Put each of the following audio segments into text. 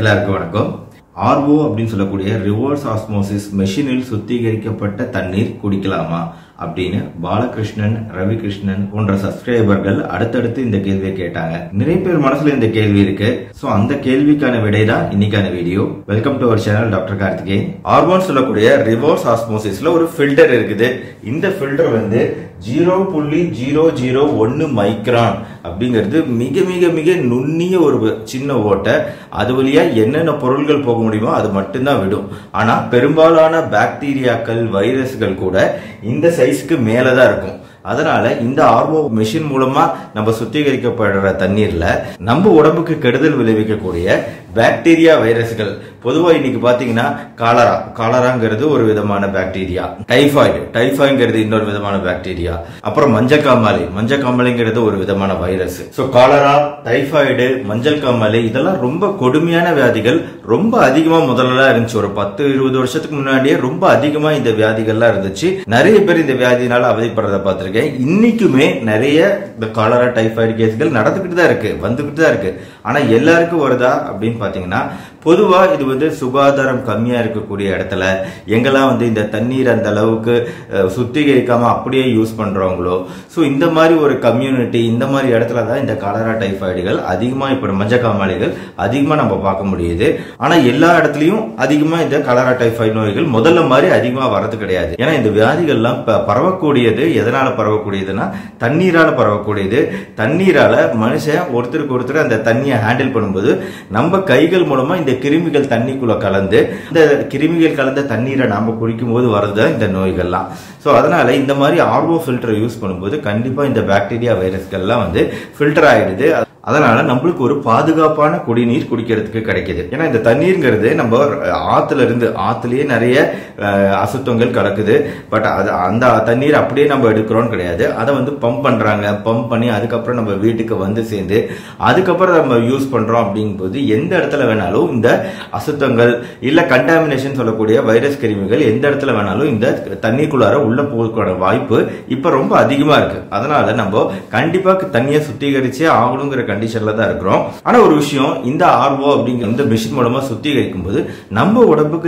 எல்லாருக்கும் வணக்கம். ஆர்ஓ அப்படின்னு சொல்லக்கூடிய ரிவர்ஸ் ஆஸ்மோசிஸ் மெஷினில் சுத்திகரிக்கப்பட்ட தண்ணீர் குடிக்கலாமா அப்படின்னு பாலகிருஷ்ணன், ரவிகிருஷ்ணன் போன்ற சப்ஸ்கிரைபர்கள் அடுத்தடுத்து இந்த கேள்வியை கேட்டாங்க. நிறைய பேர் மனசுல இந்த கேள்வி இருக்கு. சோ அந்த கேள்விக்கான விடை தான் இன்னைக்கான video. Welcome to our channel doctor Karthikeyan. ஆர்ஓன்னு சொல்லக்கூடிய ரிவர்ஸ் ஆஸ்மோசிஸ்ல ஒரு ஃபில்டர் இருக்குது. இந்த ஃபில்டர் வந்து 0.001 மைக்ரான் அப்படிங்கிறது மிக மிக மிக நுண்ணிய ஒரு சின்ன ஓட்டை. அது வழியா என்னென்ன பொருள்கள் போக முடியுமோ அது மட்டும்தான் விடும். ஆனா பெரும்பாலான பாக்டீரியாக்கள், வைரஸ்கள் கூட இந்த சைஸ்க்கு மேலதான் இருக்கும். அதனால இந்த ஆர்ஓ மெஷின் மூலமா நம்ம சுத்திகரிக்கப்படுற தண்ணீர்ல நம்ம உடம்புக்கு கெடுதல் விளைவிக்கக்கூடிய பாக்டீரியா, வைரஸ்கள், பொதுவா இன்னைக்கு பாத்தீங்கன்னா காலராங்கிறது ஒரு விதமான பாக்டீரியா, டைஃபாய்டுங்கிறது இன்னொரு விதமான பாக்டீரியா, அப்புறம் மஞ்சள் காமாலைங்கிறது ஒரு விதமான வைரஸ். சோ காலரா, டைஃபாய்டு, மஞ்சள் காமாலை இதெல்லாம் ரொம்ப கொடுமையான வியாதிகள். ரொம்ப அதிகமா முதல்ல இருந்துச்சு. ஒரு 10-20 வருஷத்துக்கு முன்னாடியே ரொம்ப அதிகமா இந்த வியாதிகள்லாம் இருந்துச்சு. நிறைய பேர் இந்த வியாதினால அவதிப்படுறத பார்த்திருக்கேன். இன்னைக்குமே நிறைய இந்த காலரா, டைஃபாய்டு கேஸ்கள் நடந்துகிட்டு தான் இருக்கு, வந்துகிட்டு தான் இருக்கு. ஆனா எல்லாருக்கும் வருதா அப்படின்னு பாத்தீங்கன்னா, பொதுவா இது வந்து சுகாதாரம் கம்மியா இருக்கக்கூடிய இடத்துல எங்கெல்லாம் வந்து இந்த தண்ணீர் அந்த அளவுக்கு சுத்திகரிக்காம அப்படியே யூஸ் பண்றவங்களோ, சோ இந்த மாதிரி ஒரு கம்யூனிட்டி, இந்த மாதிரி இடத்துல தான் இந்த காலரா, டைஃபாய்டுகள் அதிகமா, இப்ப மஞ்சள் காமாலைகள் அதிகமா நம்ம பார்க்க முடியுது. ஆனா எல்லா இடத்துலயும் அதிகமா இந்த காலரா, டைஃபாய்டு நோய்கள் முதல்ல மாதிரி அதிகமா வரது கிடையாது. ஏன்னா இந்த வியாதிகள்லாம் பரவக்கூடியது எதனால பரவக்கூடியதுன்னா தண்ணீரால பரவக்கூடியது. தண்ணீரால மனுஷன் ஒருத்தருக்கு ஒருத்தர் அந்த தண்ணியை ஹேண்டில் பண்ணும்போது நம்ம கைகள் மூலமா இந்த கிருமிகள் தண்ணிக்குள்ள கலந்து, இந்த கிருமிகள் கலந்த தண்ணீரை நாம குடிக்கும் போது வருது இந்த நோய்கள்லாம். சோ அதனால இந்த மாதிரி ஆர்ஓ ஃபில்டர் யூஸ் பண்ணும்போது கண்டிப்பா இந்த பாக்டீரியா, வைரஸ்கள்லாம் வந்து ஃபில்டர் ஆயிடுது. அதனால நம்மளுக்கு ஒரு பாதுகாப்பான குடிநீர் குடிக்கிறதுக்கு கிடைக்குது. ஏன்னா இந்த தண்ணீர்ங்கிறது நம்ம ஆத்துலயே நிறைய அசுத்தங்கள் கலக்குது. பட் அந்த தண்ணீர் அப்படியே நம்ம எடுக்கிறோம் கிடையாது. அதை வந்து பம்ப் பண்றாங்க. பம்ப் பண்ணி அதுக்கப்புறம் நம்ம வீட்டுக்கு வந்து சேர்ந்து அதுக்கப்புறம் நம்ம யூஸ் பண்றோம். அப்படிங்கும்போது எந்த இடத்துல வேணாலும் இந்த அசுத்தங்கள் இல்ல கண்டாமினேஷன் சொல்லக்கூடிய வைரஸ், கிருமிகள் எந்த இடத்துல வேணாலும் இந்த தண்ணீருக்குள்ளார உள்ள போகக்கூடிய வாய்ப்பு இப்ப ரொம்ப அதிகமா இருக்கு. அதனால நம்ம கண்டிப்பா தண்ணியை சுத்திகரிச்சே ஆகணுங்கிற கண்டிஷன்ல தான் இருக்கிறோம். ஆனா ஒரு விஷயம், இந்த ஆர்ஓ அப்படிங்கிற இந்த மிஷின் மூலமா சுத்திகரிக்கும் போது நம்ம உடம்புக்கு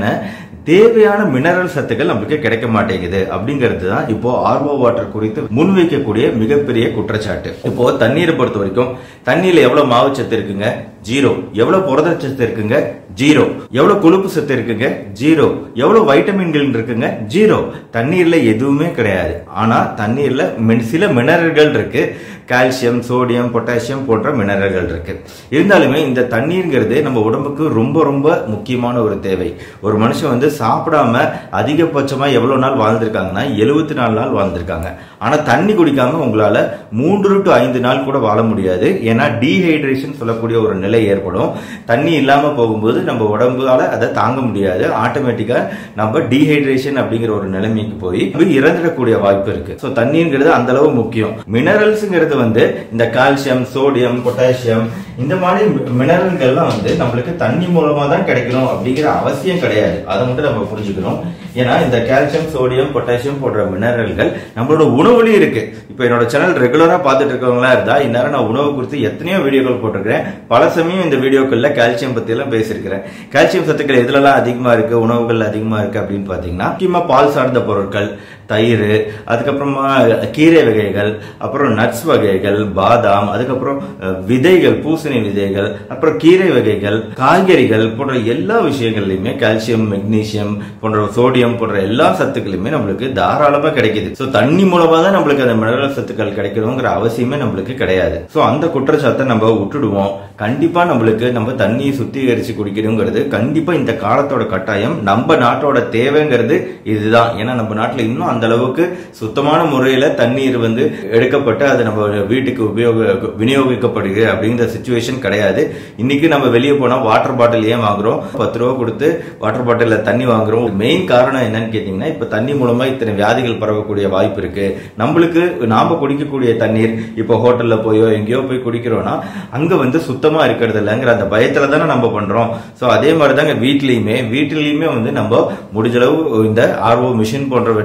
தேவையான மினரல் சத்துக்கள் நமக்கு கிடைக்க மாட்டேங்குது. அப்படிங்கிறது தான் இப்போ ஆர்ஓ வாட்டர் குறித்து முன்வைக்கக்கூடிய மிகப்பெரிய குற்றச்சாட்டு. இப்போ தண்ணீரை பொறுத்த வரைக்கும் தண்ணீர்ல எவ்வளவு மாவுச்சத்து இருக்குங்க? 0. எவ்வளவு புரதச்சத்து இருக்குங்க? 0. எவ்வளவு கொழுப்பு சத்து இருக்குங்க? 0. எவ்வளவு வைட்டமின்கள் இருக்குங்க? 0. தண்ணீர்ல எதுவுமே கிடையாது. ஆனா தண்ணீர்ல சில மினரல்கள் இருக்கு. கால்சியம், சோடியம், பொட்டாசியம் போன்ற மினரல்கள் இருக்கு. இருந்தாலுமே இந்த தண்ணீர்ங்கிறது நம்ம உடம்புக்கு ரொம்ப ரொம்ப முக்கியமான ஒரு தேவை. ஒரு மனுஷன் வந்து சாப்பிடாம அதிகபட்சமா எவ்வளவு நாள் வாழ்ந்திருக்காங்கன்னா 74 நாள் வாழ்ந்திருக்காங்க. ஆனா தண்ணி குடிக்காம உங்களால 3 to 5 நாள் கூட வாழ முடியாது. ஏன்னா டீஹைட்ரேஷன் சொல்லக்கூடிய ஒரு நிலை ஏற்படும். தண்ணி இல்லாம போகும்போது நம்ம உடம்புல அதை தாங்க முடியாது. ஆட்டோமேட்டிக்கா நம்ம டீஹைட்ரேஷன் அப்படிங்கிற ஒரு நிலைமைக்கு போய் இறந்துடக்கூடிய வாய்ப்பு இருக்கு. சோ தண்ணீர்ங்கிறது அந்த அளவு முக்கியம். மினரல்ஸ்ங்கிறது வந்து இந்த கால்சியம், சோடியம், பொட்டாசியம் இந்த மாதிரி மினரல்கள்லாம் வந்து நம்மளுக்கு தண்ணி மூலமா தான் கிடைக்கணும் அப்படிங்கிற அவசியம் கிடையாது. அதை மட்டும் நம்ம புரிஞ்சுக்கணும். ஏன்னா இந்த கால்சியம், சோடியம், பொட்டாசியம் போன்ற மினரல்கள் நம்மளோட உணவுலயும் இருக்கு. இப்ப என்னோட சேனல் ரெகுலரா பார்த்துட்டு இருக்கவங்களா இருந்தா இந்நேரம் நான் உணவு குறித்து எத்தனையோ வீடியோக்கள் போட்டிருக்கிறேன். பல சமயம் இந்த வீடியோக்கள்ல கால்சியம் பத்தி எல்லாம் பேசியிருக்கிறேன். கால்சியம் சத்துக்கள் எதுலலாம் அதிகமா இருக்கு, உணவுகள் அதிகமா இருக்கு அப்படின்னு பாத்தீங்கன்னா முக்கியமா பால் சார்ந்த பொருட்கள், தயிர், அதுக்கப்புறமா கீரை வகைகள், அப்புறம் நட்ஸ் வகைகள், பாதாம், அதுக்கப்புறம் விதைகள், பூசணி விதைகள், அப்புறம் கீரை வகைகள், காய்கறிகள் போன்ற எல்லா விஷயங்கள்லயுமே கால்சியம், மெக்னீசியம் போன்ற சோடியம் போன்ற எல்லா சத்துக்களுமே நம்மளுக்கு தாராளமா கிடைக்குது. சோ தண்ணி மூலமா தான் நம்மளுக்கு அந்த மினரல் சத்துக்கள் கிடைக்கணுங்கிற அவசியமே நம்மளுக்கு கிடையாது. சோ அந்த குற்றச்சாட்டை நம்ம விட்டுடுவோம். கண்டிப்பா நம்மளுக்கு நம்ம தண்ணியை சுத்திகரிச்சு குடிக்கணுங்கிறது கண்டிப்பா இந்த காலத்தோட கட்டாயம். நம்ம நாட்டோட தேவைங்கிறது இதுதான். ஏன்னா நம்ம நாட்டுல இன்னும் அந்த அளவுக்கு சுத்தமான முறையில தண்ணீர் வந்து எடுக்கப்பட்டு அது நம்ம வீட்டுக்கு விநியோகிக்கப்படுகிறது அப்படிங்கிற சிச்சுவேஷன் கிடையாது. இன்னைக்கு நம்ம வெளியே போனா வாட்டர் பாட்டில் ஏன் வாங்குறோம்? 10 ரூபா கொடுத்து வாட்டர் பாட்டில் தண்ணி வாங்குறோம். மெயின் காரணம் என்னன்னு கேட்டீங்கன்னா, இப்ப தண்ணி மூலமா இத்தனை வியாதிகள் பரவக்கூடிய வாய்ப்பு இருக்கு. நம்மளுக்கு நாம குடிக்கக்கூடிய தண்ணீர் இப்போ ஹோட்டல்ல போயோ எங்கேயோ போய் குடிக்கிறோம்னா அங்க வந்து சுத்தமா இருக்கிறது இல்லைங்கிற அந்த பயத்துல தானே நம்ம பண்றோம். சோ அதே மாதிரிதாங்க வீட்லயுமே வந்து நம்ம முடிஞ்ச அளவு இந்த ஆர்ஓ மிஷின் போன்றவற்றை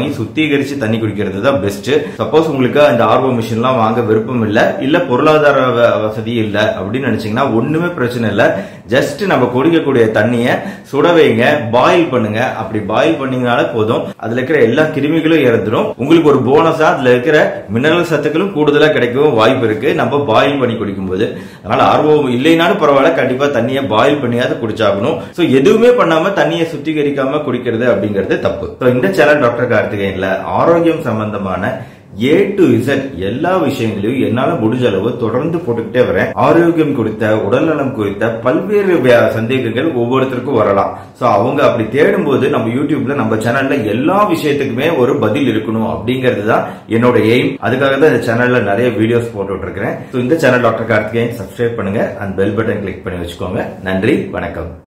வாங்கி சுத்திகரிச்சு தண்ணி குடிக்கிறது தான் பெஸ்ட். சப்போஸ் உங்களுக்கு அந்த ஆர்ஓ மிஷின் எல்லாம் வாங்க விருப்பம் இல்ல பொருளாதார வசதி இல்ல அப்படின்னு நினைச்சீங்கன்னா ஒண்ணுமே பிரச்சனை இல்ல. ஜஸ்ட் நம்ம குடிக்கக்கூடிய தண்ணிய சுட வைங்க, பாயில் பண்ணுங்க. அப்படி பாயில் பண்ணீங்கனால போதும், அதுல இருக்கிற எல்லா கிருமிகளும் இறந்துடும். உங்களுக்கு ஒரு போனஸா அதுல இருக்கிற மினரல் சத்துக்களும் கூடுதலா கிடைக்கவும் வாய்ப்பு இருக்கு நம்ம பாயில் பண்ணி குடிக்கும் போது. அதனால ஆர்ஓ இல்லைனாலும் பரவாயில்ல, கண்டிப்பா தண்ணியை பாயில் பண்ணியாவது குடிச்சாகணும். சோ எதுவுமே பண்ணாம தண்ணியை சுத்திகரிக்காம குடிக்கிறது அப்படிங்கிறது தப்பு. இந்த சேனல் டாக்டர் கார்த்திகேயன்ல ஆரோக்கியம் சம்பந்தமான A to Z எல்லா விஷயங்களையும் என்னால முடிஞ்ச அளவு தொடர்ந்து போட்டுக்கிட்டே வரேன். ஆரோக்கியம் குறித்த, உடல்நலம் குறித்த பல்வேறு சந்தேகங்கள் ஒவ்வொருத்தருக்கும் வரலாம். சோ அவங்க அப்படி தேடும் போது நம்ம யூடியூப்ல நம்ம சேனல்ல எல்லா விஷயத்துக்குமே ஒரு பதில் இருக்கணும் அப்படிங்கிறது தான் என்னோட எய்ம். அதுக்காக தான் இந்த சேனல்ல நிறைய வீடியோஸ் போட்டுட்டு இருக்கிறேன். இந்த சேனல் டாக்டர் கார்த்திகேயன் சப்ஸ்கிரைப் பண்ணுங்க, அந்த பெல் பட்டன் கிளிக் பண்ணி வச்சுக்கோங்க. நன்றி, வணக்கம்.